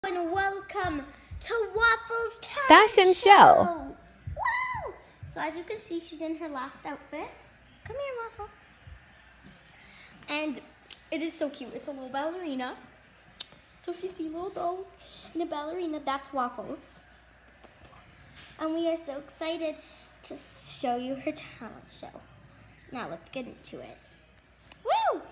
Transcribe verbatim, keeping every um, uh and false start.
And welcome to Waffles Talent Fashion show. Wow! So as you can see, she's in her last outfit. Come here, Waffle. And it is so cute. It's a little ballerina. So if you see a little dog and a ballerina, that's Waffles. And we are so excited to show you her talent show. Now let's get into it. Woo!